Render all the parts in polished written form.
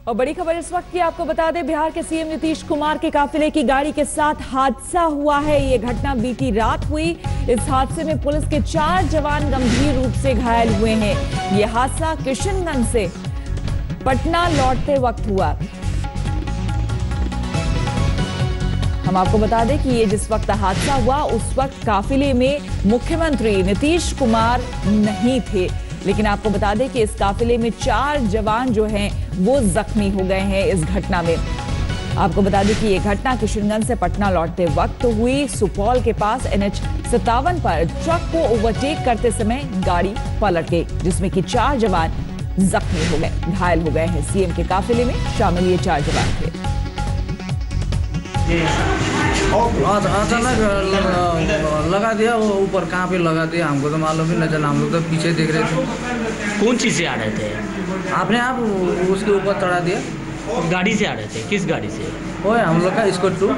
और बड़ी खबर इस वक्त की आपको बता दें, बिहार के सीएम नीतीश कुमार के काफिले की गाड़ी के साथ हादसा हुआ है। ये घटना बीती रात हुई। इस हादसे में पुलिस के 4 जवान गंभीर रूप से घायल हुए हैं। ये हादसा किशनगंज से पटना लौटते वक्त हुआ। हम आपको बता दें कि ये जिस वक्त हादसा हुआ उस वक्त काफिले में मुख्यमंत्री नीतीश कुमार नहीं थे, लेकिन आपको बता दें कि इस काफिले में 4 जवान जो हैं वो जख्मी हो गए हैं इस घटना में। आपको बता दें कि ये घटना किशनगंज से पटना लौटते वक्त हुई। सुपौल के पास NH 57 पर ट्रक को ओवरटेक करते समय गाड़ी पलट गई, जिसमें कि 4 जवान जख्मी हो गए, घायल हो गए हैं। सीएम के काफिले में शामिल ये 4 जवान थे। अचानक लगा दिया, वो ऊपर कहाँ पे लगा दिया हमको तो मालूम ही न चला। हम लोग तो पीछे देख रहे थे। कौन चीज़ से आ रहे थे? आपने आप उसके ऊपर चढ़ा दिया। गाड़ी से आ रहे थे? किस गाड़ी से? वो हम लोग का स्कूटर 2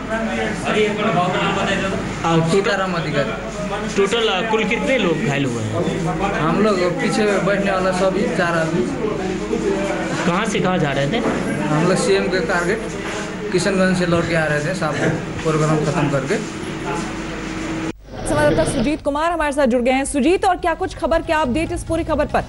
सीताराम अधिकारी। टोटल कुल कितने लोग घायल हुए हैं? हम लोग पीछे बैठने वाला सभी 4 आदमी। कहाँ से कहाँ जा रहे थे? हम लोग CM के टारगेट किशनगंज से लौट के आ रहे थे, शाम को प्रोग्राम खत्म करके। संवाददाता सुजीत कुमार हमारे साथ जुड़ गए हैं। सुजीत, और क्या कुछ खबर, क्या अपडेट इस पूरी खबर पर?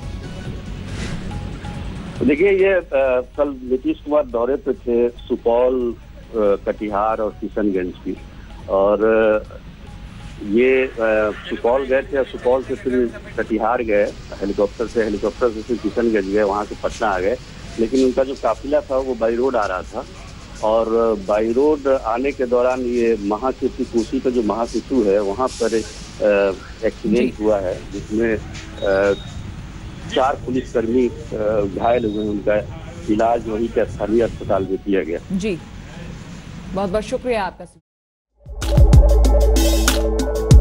देखिए, ये कल नीतीश कुमार दौरे पे थे सुपौल, कटिहार और किशनगंज की, और ये सुपौल गए थे और सुपौल से फिर कटिहार गए हेलीकॉप्टर से फिर किशनगंज गए, वहाँ से पटना आ गए। लेकिन उनका जो काफिला था वो बाई रोड आ रहा था, और बाई रोड आने के दौरान ये महासेतु, कोसी का जो महासेतु है वहाँ पर एक्सीडेंट हुआ है, जिसमें 4 पुलिसकर्मी घायल हुए। उनका इलाज वहीं के स्थानीय अस्पताल में किया गया। जी, बहुत बहुत शुक्रिया आपका।